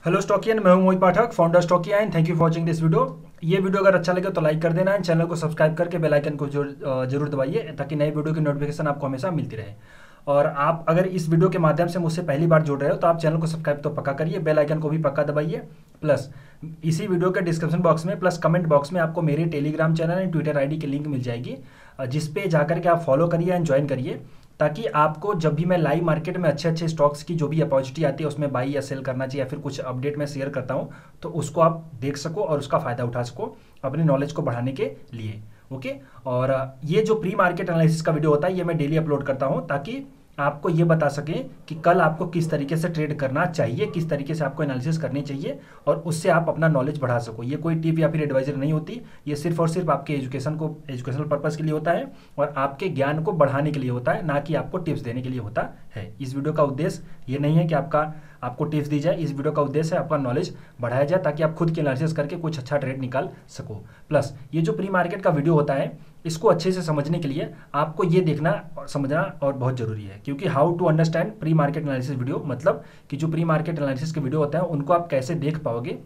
Hello stockian, मैं हूं Mohit Pathak, founder Stockia and thank you for watching this video. ये video अगर अच्छा लगे तो लाइक कर देना एंड चैनल को सब्सक्राइब करके बेल आइकन को जरूर दबाइए ताकि नई वीडियो की नोटिफिकेशन आपको हमेशा मिलती रहे। और आप अगर इस वीडियो के माध्यम से मुझसे पहली बार जुड़ रहे हो तो आप चैनल को सब्सक्राइब तो पक्का करिए, बेल आइकन को भी पक्का दबाइए। प्लस इसी वीडियो के डिस्क्रिप्शन बॉक्स में प्लस कमेंट बॉक्स में आपको मेरी Telegram channel and Twitter ID की लिंक मिल जाएगी, जिस पे जाकर के आप फॉलो करिए एंड ज्वाइन करिए, ताकि आपको जब भी मैं लाइव मार्केट में अच्छे अच्छे स्टॉक्स की जो भी अपॉर्चुनिटी आती है उसमें बाई या सेल करना चाहिए या फिर कुछ अपडेट मैं शेयर करता हूं, तो उसको आप देख सको और उसका फ़ायदा उठा सको अपनी नॉलेज को बढ़ाने के लिए। ओके। और ये जो प्री मार्केट एनालिसिस का वीडियो होता है ये मैं डेली अपलोड करता हूं ताकि आपको ये बता सकें कि कल आपको किस तरीके से ट्रेड करना चाहिए, किस तरीके से आपको एनालिसिस करनी चाहिए और उससे आप अपना नॉलेज बढ़ा सको। ये कोई टिप या फिर एडवाइजर नहीं होती, ये सिर्फ और सिर्फ आपके एजुकेशनल पर्पज़ के लिए होता है और आपके ज्ञान को बढ़ाने के लिए होता है, ना कि आपको टिप्स देने के लिए होता है। इस वीडियो का उद्देश्य ये नहीं है कि आपको टिप्स दी जाए, इस वीडियो का उद्देश्य है आपका नॉलेज बढ़ाया जाए ताकि आप खुद की एनालिसिस करके कुछ अच्छा ट्रेड निकाल सको। प्लस ये जो प्री मार्केट का वीडियो होता है इसको अच्छे से समझने के लिए आपको ये देखना और समझना और बहुत ज़रूरी है, क्योंकि how to understand pre market analysis video, मतलब कि जो प्री मार्केट एनालिसिस के वीडियो होते हैं उनको आप कैसे देख पाओगे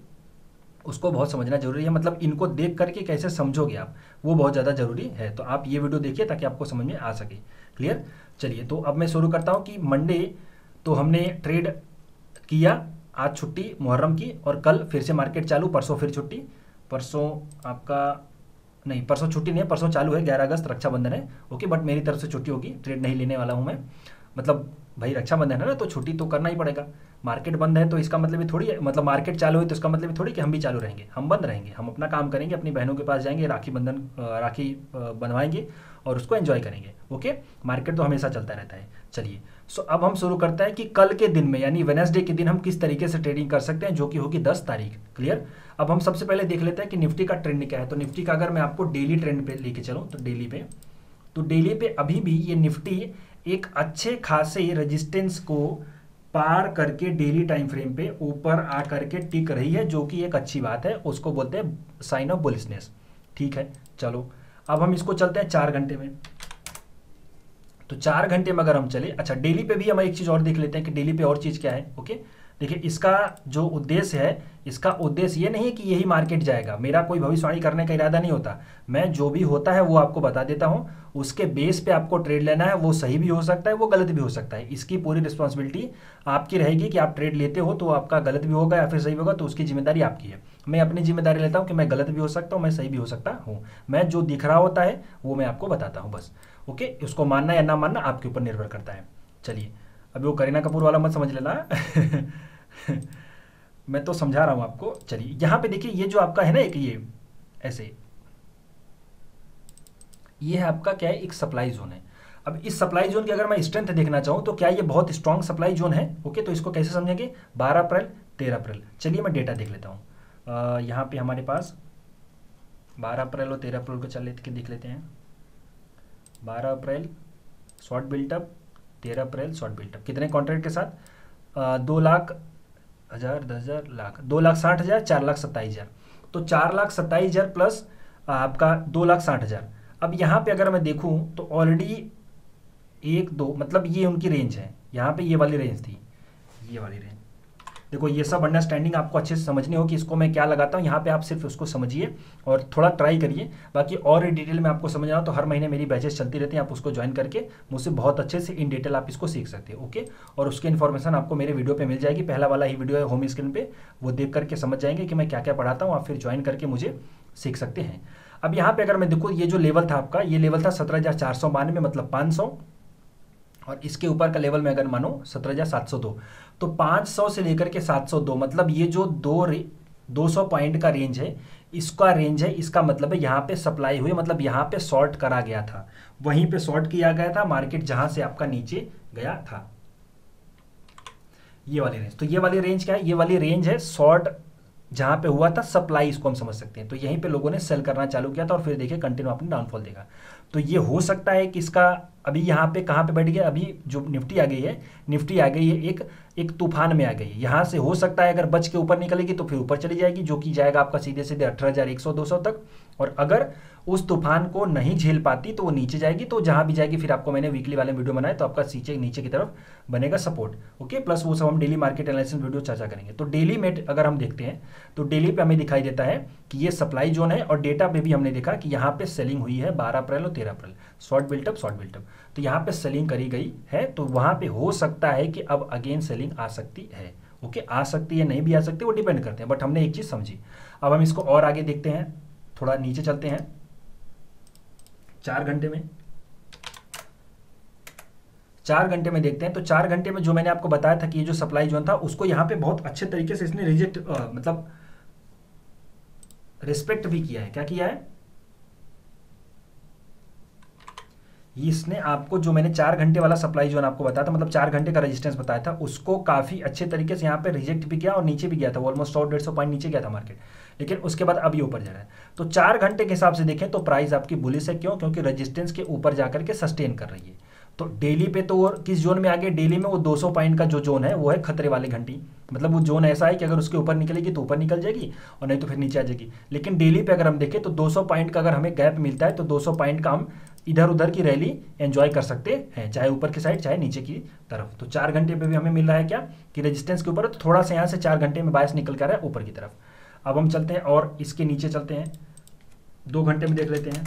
उसको बहुत समझना जरूरी है। मतलब इनको देख करके कैसे समझोगे आप, वो बहुत ज़्यादा ज़रूरी है। तो आप ये वीडियो देखिए ताकि आपको समझ में आ सके। क्लियर। चलिए तो अब मैं शुरू करता हूँ कि मंडे तो हमने ट्रेड किया, आज छुट्टी मुहर्रम की और कल फिर से मार्केट चालू, परसों फिर छुट्टी। परसों आपका नहीं, परसों छुट्टी नहीं है, परसों चालू है, 11 अगस्त रक्षाबंधन है। ओके, बट मेरी तरफ से छुट्टी होगी, ट्रेड नहीं लेने वाला हूँ मैं। मतलब भाई रक्षाबंधन है ना, तो छुट्टी तो करना ही पड़ेगा। मार्केट बंद है तो इसका मतलब ये थोड़ी है, मतलब मार्केट चालू है तो इसका मतलब ये थोड़ी कि हम भी चालू रहेंगे। हम बंद रहेंगे, हम अपना काम करेंगे, अपनी बहनों के पास जाएंगे, राखी बनवाएंगे और उसको एंजॉय करेंगे। ओके, मार्केट तो हमेशा चलता रहता है। चलिए सो अब हम शुरू करते हैं कि कल के दिन में यानी वेडनेसडे के दिन हम किस तरीके से ट्रेडिंग कर सकते हैं, जो कि होगी 10 तारीख। क्लियर। अब हम सबसे पहले देख लेते हैं कि निफ्टी का ट्रेंड क्या है। तो निफ्टी का अगर मैं आपको डेली ट्रेंड पे लेके चलूँ तो डेली पे अभी भी ये निफ्टी एक अच्छे खासे रेजिस्टेंस को पार करके डेली टाइम फ्रेम पे ऊपर आ करके टिक रही है, जो कि एक अच्छी बात है, उसको बोलते हैं साइन ऑफ बुलिशनेस। ठीक है, चलो अब हम इसको चलते हैं 4 घंटे में। तो 4 घंटे में अगर हम चले, अच्छा डेली पे भी हम एक चीज़ और देख लेते हैं कि डेली पे और चीज़ क्या है। ओके, देखिए इसका जो उद्देश्य है, इसका उद्देश्य ये नहीं है कि यही मार्केट जाएगा, मेरा कोई भविष्यवाणी करने का इरादा नहीं होता। मैं जो भी होता है वो आपको बता देता हूँ, उसके बेस पे आपको ट्रेड लेना है। वो सही भी हो सकता है, वो गलत भी हो सकता है, इसकी पूरी रिस्पॉन्सिबिलिटी आपकी रहेगी कि आप ट्रेड लेते हो तो आपका गलत भी होगा या फिर सही होगा, तो उसकी जिम्मेदारी आपकी है। मैं अपनी जिम्मेदारी लेता हूँ कि मैं गलत भी हो सकता हूँ, मैं सही भी हो सकता हूँ। मैं जो दिख रहा होता है वो मैं आपको बताता हूँ बस। ओके, उसको मानना या ना मानना आपके ऊपर निर्भर करता है। चलिए अभी वो करीना कपूर वाला मत समझ लेना मैं तो समझा रहा हूं आपको। चलिए यहाँ पे देखिए, ये जो आपका है ना एक ये ऐसे, ये है आपका क्या है, एक सप्लाई जोन है। अब इस सप्लाई जोन की अगर मैं स्ट्रेंथ देखना चाहूँ तो क्या ये बहुत स्ट्रांग सप्लाई जोन है। ओके, तो इसको कैसे समझेंगे, 12 अप्रैल 13 अप्रैल। चलिए मैं डेटा देख लेता हूँ। यहाँ पे हमारे पास 12 अप्रैल और 13 अप्रैल को चल के देख लेते हैं। 12 अप्रैल शॉर्ट बिल्टअप, 13 अप्रैल शॉर्ट बिल्टअप, कितने कॉन्ट्रैक्ट के साथ, 2 लाख हज़ार 10,000 लाख, 2,60,000, 4,27,000। तो 4,27,000 प्लस आपका 2,60,000। अब यहाँ पे अगर मैं देखूँ तो ऑलरेडी 1 2 मतलब ये उनकी रेंज है, यहाँ पे ये वाली रेंज थी, ये वाली रेंज। देखो ये सब अंडरस्टैंडिंग आपको अच्छे से समझनी हो कि इसको मैं क्या लगाता हूँ। यहाँ पे आप सिर्फ उसको समझिए और थोड़ा ट्राई करिए। बाकी और डिटेल में आपको समझना हो तो हर महीने मेरी बैचेस चलती रहती हैं, आप उसको ज्वाइन करके मुझसे बहुत अच्छे से इन डिटेल आप इसको सीख सकते हो। ओके, और उसकी इन्फॉर्मेशन आपको मेरे वीडियो पे मिल जाएगी, पहला वाला ही वीडियो है होम स्क्रीन पे, वो देख करके समझ जाएंगे कि मैं क्या क्या पढ़ाता हूँ, आप फिर ज्वाइन करके मुझे सीख सकते हैं। अब यहाँ पे अगर मैं देखूँ, ये जो लेवल था आपका, ये लेवल था 17,492 मतलब 500, और इसके ऊपर का लेवल में अगर मानो 17,702, तो 500 से लेकर के 702 मतलब ये जो 200 पॉइंट का रेंज है, इसका रेंज है, इसका मतलब है यहाँ पे सप्लाई हुई, मतलब यहाँ पे शॉर्ट करा गया था, वहीं पे शॉर्ट किया गया था मार्केट जहां से आपका नीचे गया था, ये वाली रेंज। तो ये वाली रेंज क्या है, ये वाली रेंज है शॉर्ट जहां पे हुआ था सप्लाई, इसको हम समझ सकते हैं। तो यहीं पे लोगों ने सेल करना चालू किया था और फिर देखिए कंटिन्यू आपने डाउनफॉल देखा। तो ये हो सकता है कि इसका अभी यहाँ पे कहाँ पे बैठ गया, अभी जो निफ्टी आ गई है, निफ्टी आ गई है एक एक तूफान में आ गई है। यहाँ से हो सकता है अगर बच के ऊपर निकलेगी तो फिर ऊपर चली जाएगी, जो कि जाएगा आपका सीधे सीधे 18,100-200 तक। और अगर उस तूफान को नहीं झेल पाती तो वो नीचे जाएगी, तो जहाँ भी जाएगी फिर आपको मैंने वीकली वाले वीडियो बनाए तो आपका नीचे की तरफ बनेगा सपोर्ट। ओके, प्लस वो सब हम डेली मार्केट एनालिसिस वीडियो चर्चा करेंगे। तो डेली में अगर हम देखते हैं तो डेली पे हमें दिखाई देता है कि ये सप्लाई जोन है, और डेटा पे भी हमने देखा कि यहाँ पे सेलिंग हुई है 12 अप्रैल और 13 अप्रैल, शॉर्ट बिल्टअप। तो यहाँ पे सेलिंग करी गई है, तो वहाँ पे हो सकता है कि अब अगेन सेलिंग आ सकती है। ओके, आ सकती है, नहीं भी आ सकती, वो डिपेंड करते हैं, बट हमने एक चीज़ समझी। अब हम इसको और आगे देखते हैं, थोड़ा नीचे चलते हैं 4 घंटे में। 4 घंटे में देखते हैं, तो 4 घंटे में जो मैंने आपको बताया था कि ये जो सप्लाई जोन था उसको यहाँ पे बहुत अच्छे तरीके से इसने रिजेक्ट मतलब रिस्पेक्ट भी किया है। क्या किया है, इसने आपको जो मैंने 4 घंटे वाला सप्लाई जोन आपको बताया था, मतलब 4 घंटे का रेजिस्टेंस बताया था, उसको काफी अच्छे तरीके से यहाँ पे रिजेक्ट भी किया और नीचे भी गया था, ऑलमोस्ट 100-150 पॉइंट नीचे गया था मार्केट, लेकिन उसके बाद अभी ऊपर जा रहा है। तो 4 घंटे के हिसाब से देखें तो प्राइस आपकी बुलिश है। क्यों? क्योंकि रेजिस्टेंस के ऊपर जाकर के सस्टेन कर रही है। तो डेली पे तो वो किस जोन में आ गए, डेली में वो 200 पॉइंट का जो जोन है वो है खतरे वाली घंटी, मतलब वो जोन ऐसा है कि अगर उसके ऊपर निकलेगी तो ऊपर निकल जाएगी और नहीं तो फिर नीचे आ जाएगी। लेकिन डेली पे अगर हम देखें तो 200 पॉइंट का अगर हमें गैप मिलता है तो 200 पॉइंट का हम इधर उधर की रैली एंजॉय कर सकते हैं, चाहे ऊपर की साइड चाहे नीचे की तरफ। तो 4 घंटे पे भी हमें मिल रहा है क्या कि रेजिस्टेंस के ऊपर, तो थोड़ा सा यहाँ से 4 घंटे में बायस निकल कर रहा है ऊपर की तरफ। अब हम चलते हैं और इसके नीचे चलते हैं, 2 घंटे में देख लेते हैं।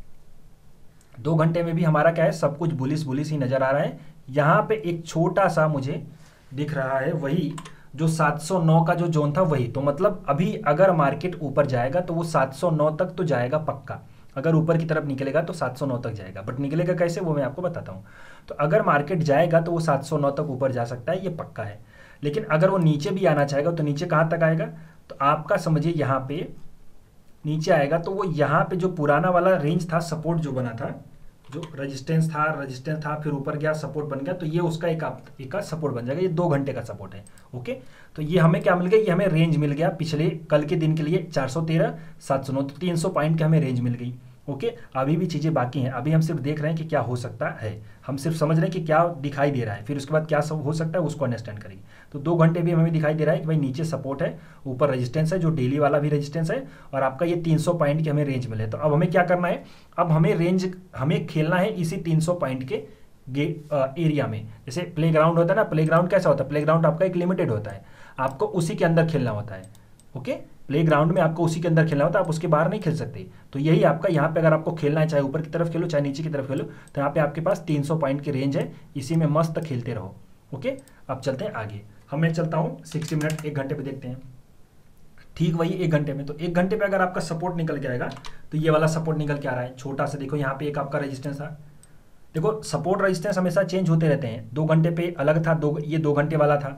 2 घंटे में भी हमारा क्या है, सब कुछ बुलिश ही नजर आ रहा है। यहाँ पे एक छोटा सा मुझे दिख रहा है वही जो 709 का जो जोन था वही, तो मतलब अभी अगर मार्केट ऊपर जाएगा तो वो 709 तक तो जाएगा पक्का। अगर ऊपर की तरफ निकलेगा तो 709 तक जाएगा, बट निकलेगा कैसे वो मैं आपको बताता हूँ। तो अगर मार्केट जाएगा तो वो 709 तक ऊपर जा सकता है, ये पक्का है। लेकिन अगर वो नीचे भी आना चाहेगा तो नीचे कहाँ तक आएगा, तो आपका समझिए यहाँ पे नीचे आएगा तो वो यहाँ पे जो पुराना वाला रेंज था, सपोर्ट जो बना था, जो रेजिस्टेंस था फिर ऊपर गया सपोर्ट बन गया, तो ये उसका एक सपोर्ट बन जाएगा। ये 2 घंटे का सपोर्ट है। ओके, तो ये हमें क्या मिल गया, ये हमें रेंज मिल गया पिछले कल के दिन के लिए 413 709, तो 300 पॉइंट की हमें रेंज मिल गई। ओके, अभी भी चीज़ें बाकी हैं, अभी हम सिर्फ देख रहे हैं कि क्या हो सकता है, हम सिर्फ समझ रहे हैं कि क्या दिखाई दे रहा है, फिर उसके बाद क्या सब हो सकता है उसको अंडरस्टैंड करेंगे। तो 2 घंटे भी हमें दिखाई दे रहा है कि भाई नीचे सपोर्ट है, ऊपर रेजिस्टेंस है, जो डेली वाला भी रेजिस्टेंस है, और आपका ये 300 पॉइंट की हमें रेंज मिले। तो अब हमें क्या करना है, अब हमें रेंज हमें खेलना है इसी 300 पॉइंट के एरिया में। जैसे प्लेग्राउंड होता है ना, प्लेग्राउंड कैसा होता है, प्लेग्राउंड आपका एक लिमिटेड होता है, आपको उसी के अंदर खेलना होता है। ओके, प्लेग्राउंड में आपको उसी के अंदर खेलना होता है, आप उसके बाहर नहीं खेल सकते। तो यही आपका यहाँ पे अगर आपको खेलना है, चाहे ऊपर की तरफ खेलो चाहे नीचे की तरफ खेलो, तो यहाँ पे आपके पास 300 पॉइंट की रेंज है, इसी में मस्त खेलते रहो। ओके, अब चलते हैं आगे, मैं चलता हूँ 60 मिनट 1 घंटे पे देखते हैं। ठीक वही 1 घंटे में, तो 1 घंटे पे अगर आपका सपोर्ट निकल के आएगा तो ये वाला सपोर्ट निकल के आ रहा है छोटा सा, देखो यहाँ पे एक आपका रेजिस्टेंस था। देखो सपोर्ट रेजिस्टेंस हमेशा चेंज होते रहते हैं, 2 घंटे पे अलग था, ये 2 घंटे वाला था,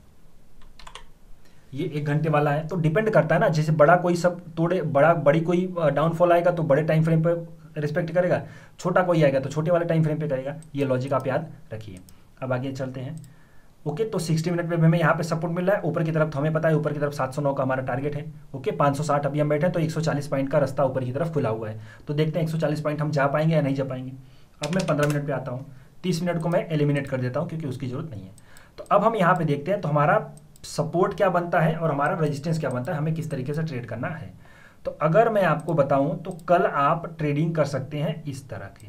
ये 1 घंटे वाला है। तो डिपेंड करता है ना, जैसे बड़ा कोई सब तोड़े, बड़ी कोई डाउनफॉल आएगा तो बड़े टाइम फ्रेम पे रिस्पेक्ट करेगा, छोटा कोई आएगा तो छोटे वाले टाइम फ्रेम पे करेगा। ये लॉजिक आप याद रखिए। अब आगे चलते हैं। ओके, तो 60 मिनट पे हमें यहाँ पे सपोर्ट मिल रहा है ऊपर की तरफ, तो हमें पता है ऊपर की तरफ 709 का हमारा टारगेट है। ओके, 560 अभी हम बैठे हैं, तो 140 पॉइंट का रास्ता ऊपर की तरफ खुला हुआ है। तो देखते हैं 140 पॉइंट हम जा पाएंगे या नहीं जा पाएंगे। अब मैं 15 मिनट पे आता हूँ, 30 मिनट को मैं एलिमिनेट कर देता हूँ क्योंकि उसकी जरूरत नहीं है। तो अब हम यहाँ पे देखते हैं तो हमारा सपोर्ट क्या बनता है और हमारा रेजिस्टेंस क्या बनता है, हमें किस तरीके से ट्रेड करना है। तो अगर मैं आपको बताऊं तो कल आप ट्रेडिंग कर सकते हैं इस तरह की,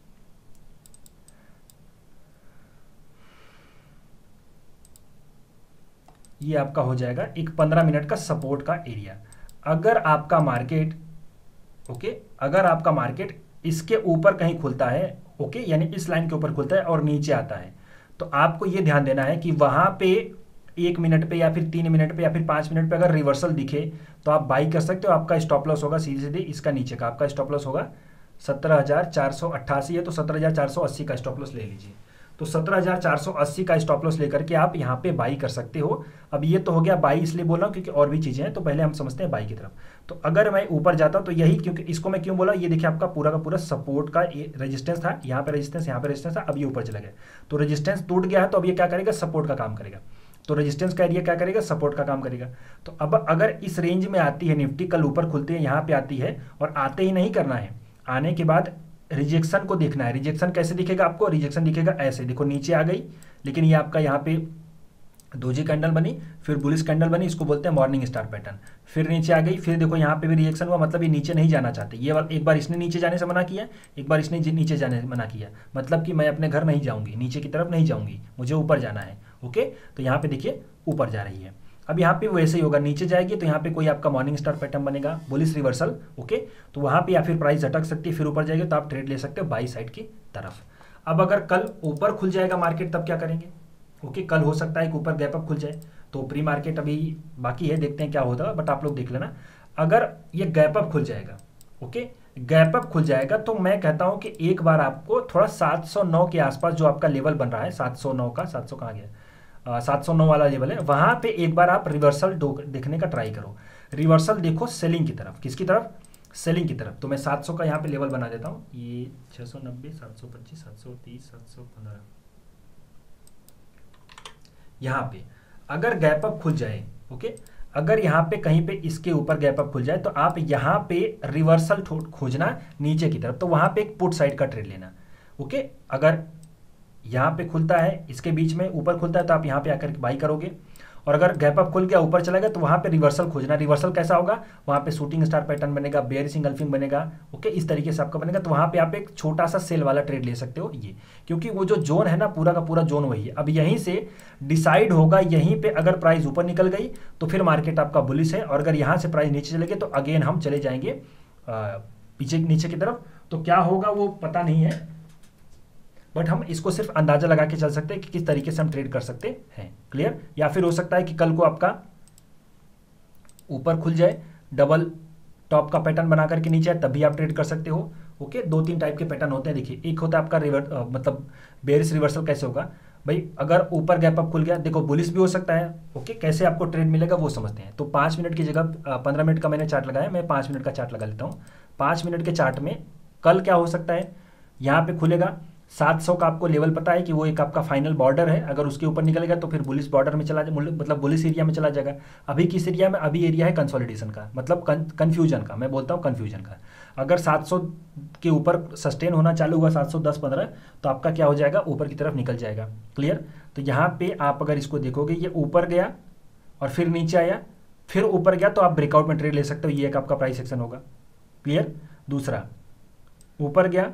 ये आपका हो जाएगा एक 15 मिनट का सपोर्ट का एरिया। अगर आपका मार्केट अगर आपका मार्केट इसके ऊपर कहीं खुलता है, ओके, यानी इस लाइन के ऊपर खुलता है और नीचे आता है, तो आपको ये ध्यान देना है कि वहां पे 1 मिनट पे या फिर 3 मिनट पे या फिर 5 मिनट पे अगर रिवर्सल दिखे तो आप बाई कर सकते हो। आपका स्टॉप लॉस होगा सीधे सीधे इसका नीचे का, आपका स्टॉप लॉस होगा 17,488 है, तो 17,480 का स्टॉप लॉस ले लीजिए। तो 17,480 का स्टॉप लॉस लेकर के आप यहाँ पे बाई कर सकते हो। अब ये तो हो गया बाई, इसलिए बोल रहा हूँ क्योंकि और भी चीज़ें हैं, तो पहले हम समझते हैं बाई की तरफ। तो अगर मैं ऊपर जाता तो यही, क्योंकि इसको मैं क्यों बोला, ये देखिए आपका पूरा का पूरा सपोर्ट का रेजिस्टेंस था, यहाँ पे रेजिस्टेंस, यहाँ पे रेजिस्टेंस था, अब ये ऊपर चला गया, तो रेजिस्टेंस टूट गया है, तो अब ये क्या करेगा, सपोर्ट का काम करेगा। तो रेजिस्टेंस का एरिया क्या करेगा, सपोर्ट का काम करेगा। तो अब अगर इस रेंज में आती है निफ्टी, कल ऊपर खुलते हैं यहाँ पे आती है, और आते ही नहीं करना है, आने के बाद रिजेक्शन को देखना है। रिजेक्शन कैसे दिखेगा आपको? रिजेक्शन दिखेगा ऐसे, देखो नीचे आ गई, लेकिन ये आपका यहाँ पे दोजी कैंडल बनी, फिर बुलिश कैंडल बनी, इसको बोलते हैं मॉर्निंग स्टार पैटर्न। फिर नीचे आ गई, फिर देखो यहाँ पे भी रिएक्शन हुआ, मतलब ये नीचे नहीं जाना चाहते। ये वाला एक बार इसने नीचे जाने से मना किया, एक बार इसने नीचे जाने से मना किया, मतलब कि मैं अपने घर नहीं जाऊंगी, नीचे की तरफ नहीं जाऊंगी, मुझे ऊपर जाना है। ओके, तो यहाँ पे देखिए ऊपर जा रही है। अब यहाँ पे वैसे ही होगा, नीचे जाएगी तो यहाँ पे कोई आपका मॉर्निंग स्टार पैटर्न बनेगा, बुलिश रिवर्सल। ओके, तो वहाँ पे या फिर प्राइस झटक सकती है, फिर ऊपर जाएगी तो आप ट्रेड ले सकते हो बाई साइड की तरफ। अब अगर कल ऊपर खुल जाएगा मार्केट तब क्या करेंगे? ओके, कल हो सकता है कि ऊपर गैप अप खुल जाए, तो प्री मार्केट अभी बाकी है, देखते हैं क्या होता है, बट आप लोग देख लेना। अगर ये गैप अप खुल जाएगा, ओके, गैप अप खुल जाएगा, तो मैं कहता हूं कि एक बार आपको थोड़ा 709 के आसपास जो आपका लेवल बन रहा है, 709 का, 700 कहाँ गया, 709 वाला लेवल है, वहां पे एक बार आप रिवर्सल देखने का ट्राई करो। रिवर्सल देखो सेलिंग की तरफ, किसकी तरफ? सेलिंग की तरफ। तो मैं 700 का यहाँ पे लेवल बना देता हूँ, ये 690, 725, 730, 715, यहाँ पे अगर गैप अप खुल जाए, ओके, अगर यहाँ पे कहीं पे इसके ऊपर गैप अप खुल जाए तो आप यहाँ पे रिवर्सल खोजना नीचे की तरफ, तो वहां पे एक पुट साइड का ट्रेड लेना। ओके, अगर यहाँ पे खुलता है, इसके बीच में ऊपर खुलता है, तो आप यहाँ पे आकर बाई करोगे, और अगर गैप अप खुल गया ऊपर चला गया तो वहां पे रिवर्सल खोजना। रिवर्सल कैसा होगा? वहां पे शूटिंग स्टार पैटर्न बनेगा, बेयरिश इंगल्फिंग बनेगा। ओके, इस तरीके से आपका बनेगा, तो वहां पे आप एक छोटा सा सेल वाला ट्रेड ले सकते हो ये, क्योंकि वो जो जोन है ना, पूरा का पूरा जोन वही है। अब यहीं से डिसाइड होगा, यहीं पे अगर प्राइस ऊपर निकल गई तो फिर मार्केट आपका बुलिश है, और अगर यहाँ से प्राइस नीचे चले गए तो अगेन हम चले जाएंगे पीछे नीचे की तरफ। तो क्या होगा वो पता नहीं है, बट हम इसको सिर्फ अंदाजा लगा के चल सकते हैं कि किस तरीके से हम ट्रेड कर सकते हैं। क्लियर? या फिर हो सकता है कि कल को आपका ऊपर खुल जाए, डबल टॉप का पैटर्न बना करके नीचे आए, तब भी आप ट्रेड कर सकते हो। ओके, 2-3 टाइप के पैटर्न होते हैं। देखिए, एक होता है आपका मतलब बेरिश रिवर्सल। कैसे होगा भाई? अगर ऊपर गैप अप खुल गया, देखो बुलिश भी हो सकता है। ओके, कैसे आपको ट्रेड मिलेगा वो समझते हैं। तो 5 मिनट की जगह 15 मिनट का मैंने चार्ट लगाया, मैं 5 मिनट का चार्ट लगा लेता हूँ। 5 मिनट के चार्ट में कल क्या हो सकता है? यहाँ पे खुलेगा 700 का, आपको लेवल पता है कि वो एक आपका फाइनल बॉर्डर है। अगर उसके ऊपर निकलेगा तो फिर बुलिश बॉर्डर में चला जाए, मतलब बुलिश एरिया में चला जाएगा। अभी किस एरिया में? अभी एरिया है कंसोलिडेशन का, मतलब कंफ्यूजन का, मैं बोलता हूँ कंफ्यूजन का। अगर 700 के ऊपर सस्टेन होना चालू हुआ, 710-15, तो आपका क्या हो जाएगा? ऊपर की तरफ निकल जाएगा। क्लियर? तो यहाँ पे आप अगर इसको देखोगे, ये ऊपर गया और फिर नीचे आया, फिर ऊपर गया, तो आप ब्रेकआउट में ट्रेड ले सकते हो। ये एक आपका प्राइस एक्शन होगा। क्लियर? दूसरा, ऊपर गया,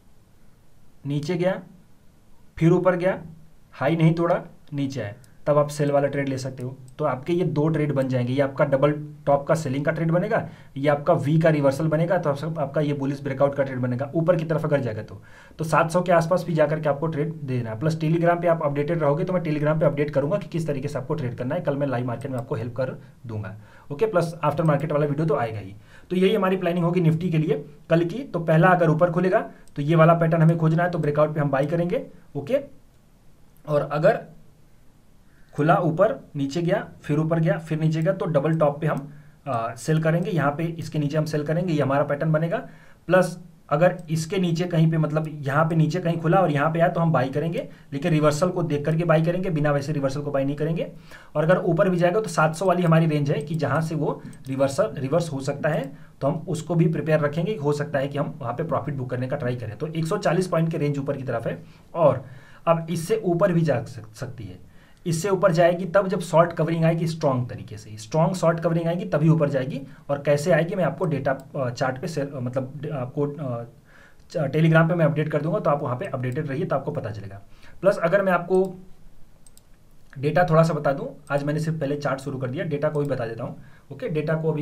नीचे गया, फिर ऊपर गया, हाई नहीं तोड़ा, नीचे आया, तब आप सेल वाला ट्रेड ले सकते हो। तो आपके ये 2 ट्रेड बन जाएंगे। ये आपका डबल टॉप का सेलिंग का ट्रेड बनेगा, ये आपका वी का रिवर्सल बनेगा, तो आपका ये बुलिश ब्रेकआउट का ट्रेड बनेगा ऊपर की तरफ अगर जाएगा तो 700 के आसपास भी जाकर के आपको ट्रेड दे देना है। प्लस टेलीग्राम पे आप अपडेटेड रहोगे तो मैं टेलीग्राम पे अपडेट करूंगा कि किस तरीके से आपको ट्रेड करना है। कल मैं लाइव मार्केट में आपको हेल्प कर दूंगा। ओके, प्लस आफ्टर मार्केट वाला वीडियो तो आएगा ही। तो यही हमारी प्लानिंग होगी निफ्टी के लिए कल की। तो पहला, अगर ऊपर खुलेगा तो ये वाला पैटर्न हमें खोजना है, तो ब्रेकआउट पे हम बाई करेंगे। ओके, और अगर खुला ऊपर, नीचे गया, फिर ऊपर गया, फिर नीचे गया, तो डबल टॉप पे हम सेल करेंगे। यहाँ पे इसके नीचे हम सेल करेंगे, ये हमारा पैटर्न बनेगा। प्लस अगर इसके नीचे कहीं पे, मतलब यहाँ पे नीचे कहीं खुला और यहाँ पे आया, तो हम बाई करेंगे, लेकिन रिवर्सल को देख करके बाई करेंगे, बिना वैसे रिवर्सल को बाई नहीं करेंगे। और अगर ऊपर भी जाएगा तो 700 वाली हमारी रेंज है कि जहाँ से वो रिवर्स हो सकता है, तो हम उसको भी प्रिपेयर रखेंगे। हो सकता है कि हम वहाँ पे प्रॉफिट बुक करने का ट्राई करें। तो 140 पॉइंट के रेंज ऊपर की तरफ है, और अब इससे ऊपर भी जा सकती है। इससे ऊपर जाएगी तब जब शॉर्ट कवरिंग आएगी, स्ट्रॉन्ग तरीके से, स्ट्रॉन्ग शॉर्ट कवरिंग आएगी तभी ऊपर जाएगी। और कैसे आएगी मैं आपको डेटा चार्ट पे मतलब आपको टेलीग्राम पे मैं अपडेट कर दूंगा, तो आप वहाँ पे अपडेटेड रहिए, तो आपको पता चलेगा। प्लस अगर मैं आपको डेटा थोड़ा सा बता दूं, आज मैंने सिर्फ पहले चार्ट शुरू कर दिया, डेटा को भी बता देता हूँ। ओके, डेटा को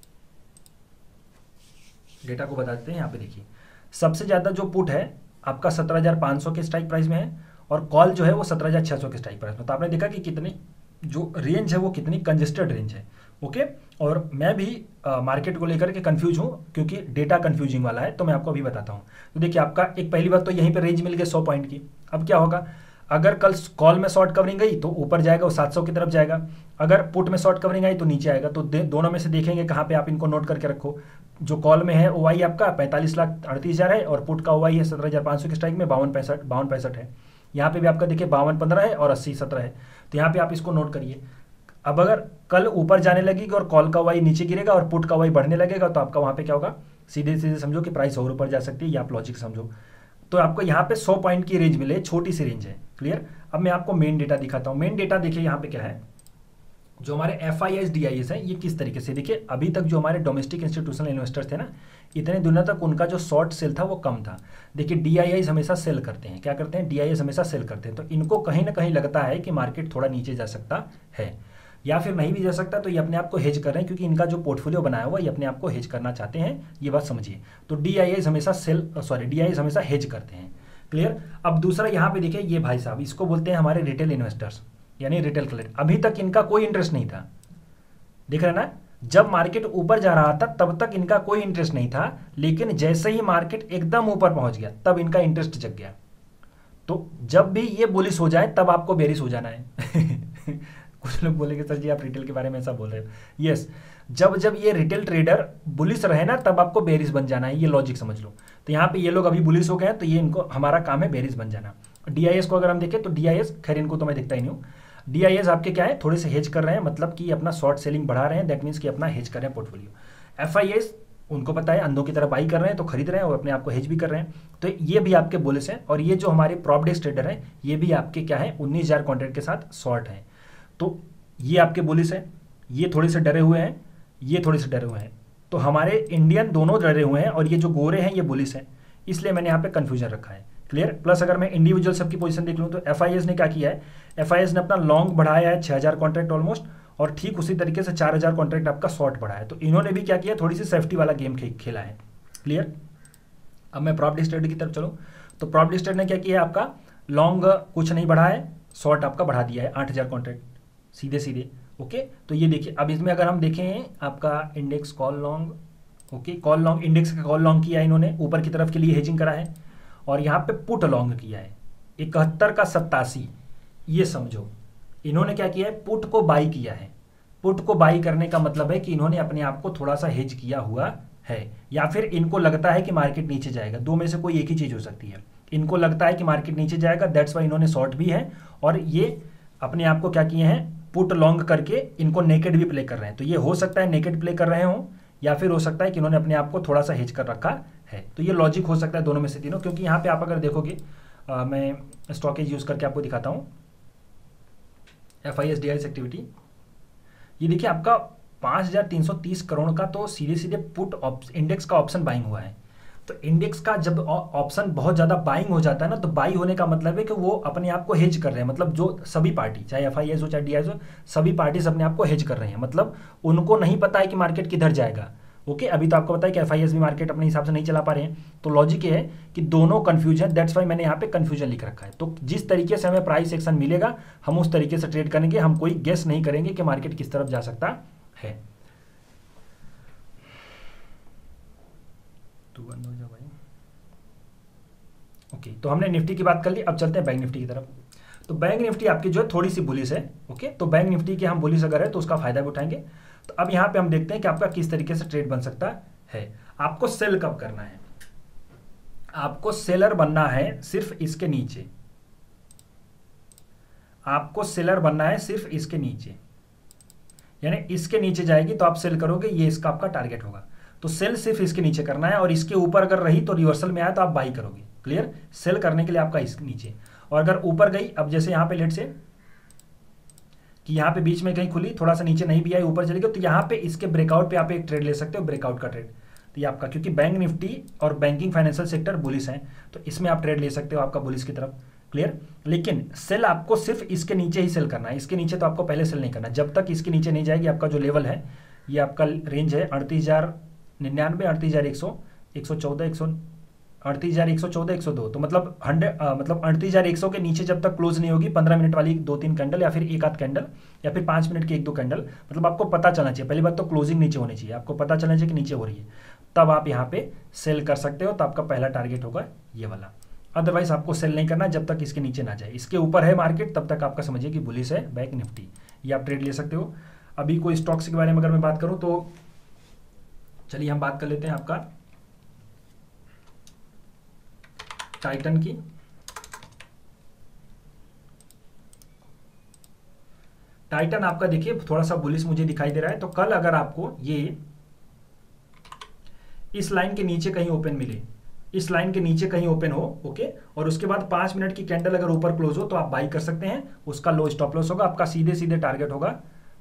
बता देते हैं। यहाँ पे देखिए, सबसे ज़्यादा जो पुट है आपका 17,500 के स्ट्राइक प्राइस में है, और कॉल जो है वो 17,600 के स्ट्राइक प्राइस में। तो आपने देखा कि कितनी जो रेंज है वो कितनी कंजेस्टेड रेंज है। ओके, और मैं भी मार्केट को लेकर के कंफ्यूज हूँ, क्योंकि डेटा कंफ्यूजिंग वाला है, तो मैं आपको अभी बताता हूँ। तो देखिए, आपका एक पहली बात तो यहीं पे रेंज मिल गई 100 पॉइंट की। अब क्या होगा? अगर कल कॉल में शॉर्ट कवरिंग गई तो ऊपर जाएगा, वो 700 की तरफ जाएगा। अगर पुट में शॉर्ट कवरिंग आई तो नीचे आएगा। तो दोनों में से देखेंगे कहाँ पे, आप इनको नोट करके रखो। जो कॉल में है ओआई आपका 45,38,000 है, और पुट का ओआई है 17,500 के स्ट्राइक में 52-65 है। यहाँ पे भी आपका देखिए 52-15 है और 80-17 है। तो यहाँ पे आप इसको नोट करिए। अब अगर कल ऊपर जाने लगेगी और कॉल का वाई नीचे गिरेगा और पुट का वाई बढ़ने लगेगा, तो आपका वहाँ पे क्या होगा? सीधे सीधे समझो कि प्राइस और ऊपर जा सकती है, या आप लॉजिक समझो। तो आपको यहाँ पे 100 पॉइंट की रेंज मिले, छोटी सी रेंज है। क्लियर। अब मैं आपको मेन डेटा दिखाता हूँ। मेन डेटा देखिए यहाँ पे क्या है, जो हमारे FIS DIS है ये किस तरीके से, देखिए अभी तक जो हमारे डोमेस्टिक इंस्टीट्यूशनल इन्वेस्टर्स थे ना, इतने दिनों तक उनका जो शॉर्ट सेल था वो कम था। देखिए DIS हमेशा सेल करते हैं, क्या करते हैं, DIS हमेशा सेल करते हैं। तो इनको कहीं ना कहीं लगता है कि मार्केट थोड़ा नीचे जा सकता है, या फिर नहीं भी जा सकता, तो ये अपने आप को हेज कर रहे हैं, क्योंकि इनका जो पोर्टफोलियो बनाया हुआ ये अपने आप को हेज करना चाहते हैं, ये बात समझिए। तो DIS हमेशा DIS हमेशा हेज करते हैं। क्लियर। अब दूसरा यहाँ पे देखिए, ये भाई साहब इसको बोलते हैं हमारे रिटेल इन्वेस्टर्स, यानी रिटेल क्लाइंट। अभी तक इनका कोई इंटरेस्ट नहीं था, देख रहे ना, जब मार्केट ऊपर जा रहा था तब तक इनका कोई इंटरेस्ट नहीं था, लेकिन जैसे ही मार्केट एकदम ऊपर पहुंच गया तब इनका इंटरेस्ट जग गया। तो जब भी ये बुलिश हो जाए तब आपको बेरिश हो जाना है। कुछ लोग बोलेंगे सर जी आप रिटेल के बारे में ऐसा बोल रहे हो। यस, जब जब ये रिटेल ट्रेडर बुलिश रहे ना तब आपको बेरिश बन जाना है, ये लॉजिक समझ लो। तो यहाँ पे ये लोग अभी बुलिश हो गए हैं, तो ये इनको हमारा काम है बेरिश बन जाना। DIS को अगर हम देखें तो DIS, खैर इनको तो मैं दिखता ही नहीं हूँ, DIS आपके क्या है, थोड़े से हेज कर रहे हैं, मतलब कि अपना शॉर्ट सेलिंग बढ़ा रहे हैं, दैट मीन्स कि अपना हेज कर रहे हैं पोर्टफोलियो। FIS उनको पता है अंधों की तरह बाई कर रहे हैं, तो खरीद रहे हैं और अपने आप को हेज भी कर रहे हैं। तो ये भी आपके बुलिश हैं, और ये जो हमारे प्रॉप डेस्क ट्रेडर हैं ये भी आपके क्या है, 19,000 कॉन्ट्रैक्ट के साथ शॉर्ट हैं। तो ये आपके बुलिश हैं, ये थोड़े से डरे हुए हैं, ये थोड़े से डरे हुए हैं। तो हमारे इंडियन दोनों डरे हुए हैं, और ये जो गोरे हैं ये बुलिश हैं, इसलिए मैंने यहाँ पे कन्फ्यूजन रखा है। क्लियर। प्लस अगर मैं इंडिविजुअल सबकी पोजीशन देख लूँ तो FIS ने क्या किया है, FIS ने अपना लॉन्ग बढ़ाया है 6,000 कॉन्ट्रैक्ट ऑलमोस्ट, और ठीक उसी तरीके से 4,000 कॉन्ट्रैक्ट आपका शॉर्ट बढ़ा है। तो इन्होंने भी क्या किया, थोड़ी सी सेफ्टी वाला गेम खेला है। क्लियर। अब मैं प्रॉप डेस्क ट्रेडर की तरफ चलूँ तो प्रॉप डेस्क ट्रेडर ने क्या किया है, आपका लॉन्ग कुछ नहीं बढ़ा है, शॉर्ट आपका बढ़ा दिया है 8,000 कॉन्ट्रैक्ट सीधे सीधे। ओके, तो ये देखिए, अब इसमें अगर हम देखें आपका index call long, okay, call long, index का कॉल लॉन्ग किया है इन्होंने, ऊपर की तरफ के लिए हेजिंग करा है, और यहाँ पे पुट लॉन्ग किया है 71 का 87। ये समझो इन्होंने क्या किया है, पुट को बाई किया है। पुट को बाई करने का मतलब है कि इन्होंने अपने आप को थोड़ा सा हेज किया हुआ है, या फिर इनको लगता है कि मार्केट नीचे जाएगा, दो में से कोई एक ही चीज हो सकती है। इनको लगता है कि मार्केट नीचे जाएगा, दैट्स वाई इन्होंने शॉर्ट भी है, और ये अपने आप को क्या किए हैं, पुट लॉन्ग करके इनको नेकेड भी प्ले कर रहे हैं। तो ये हो सकता है नेकेड प्ले कर रहे हो, या फिर हो सकता है कि इन्होंने अपने आप को थोड़ा सा हेज कर रखा है। तो ये लॉजिक हो सकता है दोनों में से तीनों, क्योंकि यहाँ पे आप अगर देखोगे, मैं स्टॉकेज यूज करके आपको दिखाता हूँ FIS DIS एक्टिविटी। ये देखिए आपका 5,330 करोड़ का तो सीधे सीधे पुट इंडेक्स का ऑप्शन बाइंग हुआ है। तो इंडेक्स का जब ऑप्शन बहुत ज़्यादा बाइंग हो जाता है ना, तो बाई होने का मतलब है कि वो अपने आप को हेज कर रहे हैं, मतलब जो सभी पार्टी, चाहे FIS हो चाहे DIS हो, सभी पार्टीज अपने आप को हेज कर रहे हैं, मतलब उनको नहीं पता है कि मार्केट किधर जाएगा। ओके, अभी तो आपको पता है कि FIS भी मार्केट अपने हिसाब से नहीं चला पा रहे हैं। तो लॉजिक ये है कि दोनों कंफ्यूज है, दैट्स वाई मैंने यहाँ पे कंफ्यूजन लिख रखा है। तो जिस तरीके से हमें प्राइस एक्शन मिलेगा हम उस तरीके से ट्रेड करेंगे, हम कोई गेस नहीं करेंगे कि मार्केट किस तरफ जा सकता है। तो बंद हो जाओ भाई। ओके, तो हमने निफ्टी की बात कर ली, अब चलते हैं बैंक निफ्टी की तरफ। तो बैंक निफ्टी आपकी जो है थोड़ी सी बुलिश है। ओके, तो बैंक निफ्टी के हम बुलिश अगर है तो उसका फायदा भी उठाएंगे। तो अब यहाँ पे हम देखते हैं कि आपका किस तरीके से ट्रेड बन सकता है। आपको सेल कब करना है, आपको सेलर बनना है सिर्फ इसके नीचे, आपको सेलर बनना है सिर्फ इसके नीचे, यानी इसके नीचे जाएगी तो आप सेल करोगे, ये इसका आपका टारगेट होगा। तो सेल सिर्फ इसके नीचे करना है, और इसके ऊपर अगर रही तो रिवर्सल में आया तो आप बाई करोगे। क्लियर। सेल करने के लिए आपका इसके नीचे, और अगर ऊपर गई, अब जैसे यहाँ पे लेट से कि यहाँ पे बीच में कहीं खुली, थोड़ा सा नीचे नहीं भी आई, ऊपर चली गई, तो यहाँ पे इसके ब्रेकआउट पे आप एक ट्रेड ले सकते हो, ब्रेकआउट का ट्रेड। तो ये आपका, क्योंकि बैंक निफ्टी और बैंकिंग फाइनेंशियल सेक्टर बुलिश हैं, तो इसमें आप ट्रेड ले सकते हो आपका बुलिश की तरफ। क्लियर। लेकिन सेल आपको सिर्फ इसके नीचे ही सेल करना है, इसके नीचे तो आपको पहले सेल नहीं करना। जब तक इसके नीचे नहीं जाएगी, आपका जो लेवल है, ये आपका रेंज है 38,099, 38,100, 114, 38,114, 102, तो मतलब 38,100 के नीचे जब तक क्लोज नहीं होगी 15 मिनट वाली 2-3 कैंडल, या फिर एक आध कैंडल, या फिर 5 मिनट की 1-2 कैंडल, मतलब आपको पता चलना चाहिए। पहली बात तो क्लोजिंग नीचे होनी चाहिए, आपको पता चलना चाहिए कि नीचे हो रही है, तब आप यहाँ पे सेल कर सकते हो। तो आपका पहला टारगेट होगा ये वाला, अदरवाइज आपको सेल नहीं करना जब तक इसके नीचे ना जाए। इसके ऊपर है मार्केट तब तक आपका समझिए कि बुलिश है बैंक निफ्टी, ये आप ट्रेड ले सकते हो। अभी कोई स्टॉक्स के बारे में अगर मैं बात करूँ तो चलिए हम बात कर लेते हैं आपका टाइटन की। टाइटन आपका देखिए थोड़ा सा बुलिश मुझे दिखाई दे रहा है। तो कल अगर आपको ये इस लाइन के नीचे कहीं ओपन मिले, इस लाइन के नीचे कहीं ओपन हो, ओके, और उसके बाद 5 मिनट की कैंडल अगर ऊपर क्लोज हो तो आप बाई कर सकते हैं। उसका लो स्टॉप लॉस होगा, आपका सीधे सीधे टारगेट होगा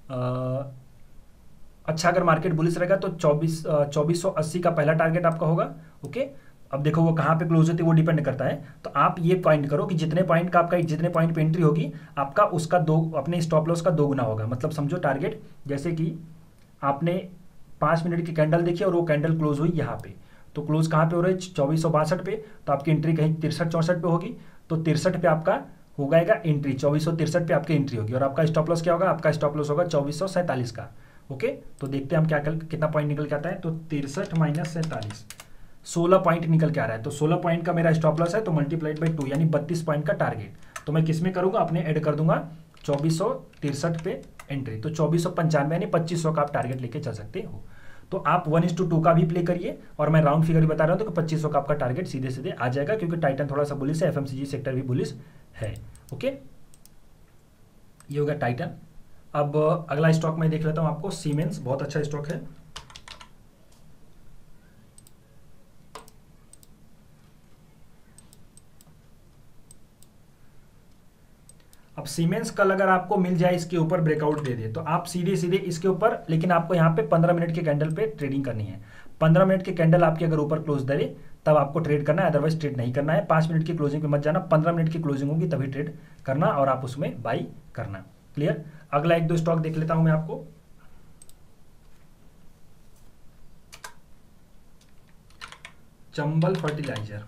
अच्छा अगर मार्केट बुलिश रहेगा तो 2480 का पहला टारगेट आपका होगा, ओके। अब देखो वो कहाँ पे क्लोज होती है वो डिपेंड करता है। तो आप ये पॉइंट करो कि जितने पॉइंट का आपका जितने पॉइंट पे एंट्री होगी आपका उसका दो अपने स्टॉप लॉस का 2 गुना होगा। मतलब समझो टारगेट, जैसे कि आपने 5 मिनट की कैंडल देखी और वो कैंडल क्लोज हुई यहाँ पे, तो क्लोज कहाँ पे हो रहा है 2462 पे, तो आपकी एंट्री कहीं 63-64 पे होगी, तो 63 पे आपका हो जाएगा एंट्री, 2463 पे आपकी एंट्री होगी। और आपका स्टॉप लॉस क्या होगा, आपका स्टॉप लॉस होगा 2447 का, ओके। तो देखते हैं हम क्या कितना पॉइंट निकल के आता है। तो 63 माइनस 47, 16 पॉइंट निकल के आ रहा है। तो 16 पॉइंट का मेरा स्टॉप लॉस है, तो मल्टीप्लाइड बाई 2 यानी 32 पॉइंट का टारगेट। तो मैं किस में करूंगा, अपने ऐड कर दूंगा 2463 पे एंट्री, तो 2495 यानी 2500 का आप टारगेट लेके चल सकते हो। तो आप 1:2 का भी प्ले करिए, और मैं राउंड फिगर भी बता रहा हूँ तो 2500 का आपका टारगेट सीधे सीधे आ जाएगा, क्योंकि टाइटन थोड़ा सा बुलिश है, एफएमसीजी सेक्टर भी बुलिश है, ओके। ये हो गया टाइटन। अब अगला स्टॉक मैं देख लेता हूँ आपको, सीमेंस, बहुत अच्छा स्टॉक है। अब सीमेंस कल अगर आपको मिल जाए इसके ऊपर ब्रेकआउट दे दे तो आप सीधे सीधे इसके ऊपर, लेकिन आपको यहाँ पे 15 मिनट के कैंडल पे ट्रेडिंग करनी है। 15 मिनट के कैंडल आपके अगर ऊपर क्लोज दे तब आपको ट्रेड करना है, अदरवाइज ट्रेड नहीं करना है। 5 मिनट की क्लोजिंग पे मत जाना, 15 मिनट की क्लोजिंग होगी तभी ट्रेड करना और आप उसमें बाई करना, क्लियर। अगला 1-2 स्टॉक देख लेता हूं मैं आपको। चंबल फर्टिलाइजर,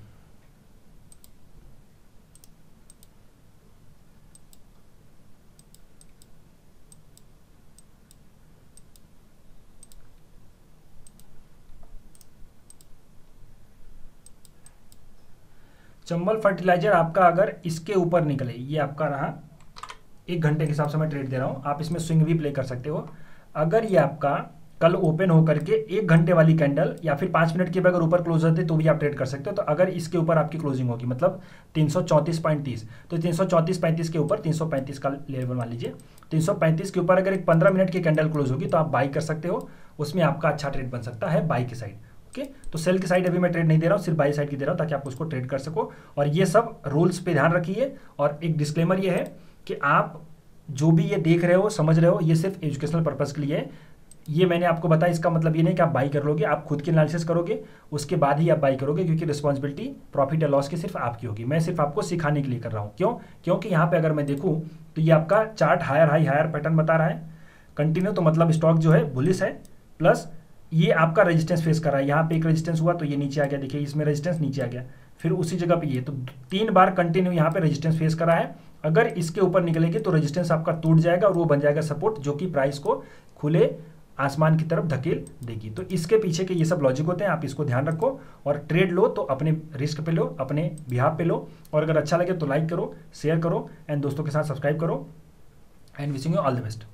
चंबल फर्टिलाइजर आपका अगर इसके ऊपर निकले, ये आपका रहा 1 घंटे के हिसाब से मैं ट्रेड दे रहा हूं, आप इसमें स्विंग भी प्ले कर सकते हो। अगर ये आपका कल ओपन होकर के 1 घंटे वाली कैंडल या फिर 5 मिनट के भी अगर ऊपर क्लोज होते तो भी आप ट्रेड कर सकते हो। तो अगर इसके ऊपर आपकी क्लोजिंग होगी मतलब 334.30, तो 334.35 के ऊपर 335 का लेवल मान लीजिए, 335 के ऊपर अगर एक 15 मिनट की कैंडल क्लोज होगी तो आप बाई कर सकते हो, उसमें आपका अच्छा ट्रेड बन सकता है बाई की साइड, ओके। तो सेल की साइड अभी मैं ट्रेड नहीं दे रहा हूँ, सिर्फ बाई साइड की दे रहा हूँ ताकि आप उसको ट्रेड कर सको। और ये सब रूल्स पे ध्यान रखिए। और एक डिस्क्लेमर ये है कि आप जो भी ये देख रहे हो समझ रहे हो ये सिर्फ एजुकेशनल पर्पस के लिए है। ये मैंने आपको बताया, इसका मतलब ये नहीं कि आप बाई कर लोगे, आप खुद की एनालिसिस करोगे उसके बाद ही आप बाई करोगे, क्योंकि रिस्पॉन्सिबिलिटी प्रॉफिट या लॉस की सिर्फ आपकी होगी। मैं सिर्फ आपको सिखाने के लिए कर रहा हूँ। क्यों? क्योंकि यहाँ पे अगर मैं देखूँ तो ये आपका chart higher high higher pattern बता रहा है कंटिन्यू, तो मतलब स्टॉक जो है बुलिश है, प्लस ये आपका रेजिस्टेंस फेस कर रहा है। यहाँ पे एक रेजिस्टेंस हुआ तो ये नीचे आ गया, देखिए इसमें रेजिस्टेंस नीचे आ गया, फिर उसी जगह पे ये, तो 3 बार कंटिन्यू यहाँ पे रेजिस्टेंस फेस कर रहा है। अगर इसके ऊपर निकलेगी तो रेजिस्टेंस आपका टूट जाएगा और वो बन जाएगा सपोर्ट, जो कि प्राइस को खुले आसमान की तरफ धकेल देगी। तो इसके पीछे के ये सब लॉजिक होते हैं, आप इसको ध्यान रखो और ट्रेड लो तो अपने रिस्क पे लो, अपने बिहाफ पे लो। और अगर अच्छा लगे तो लाइक करो, शेयर करो एंड दोस्तों के साथ सब्सक्राइब करो and wishing you all the best.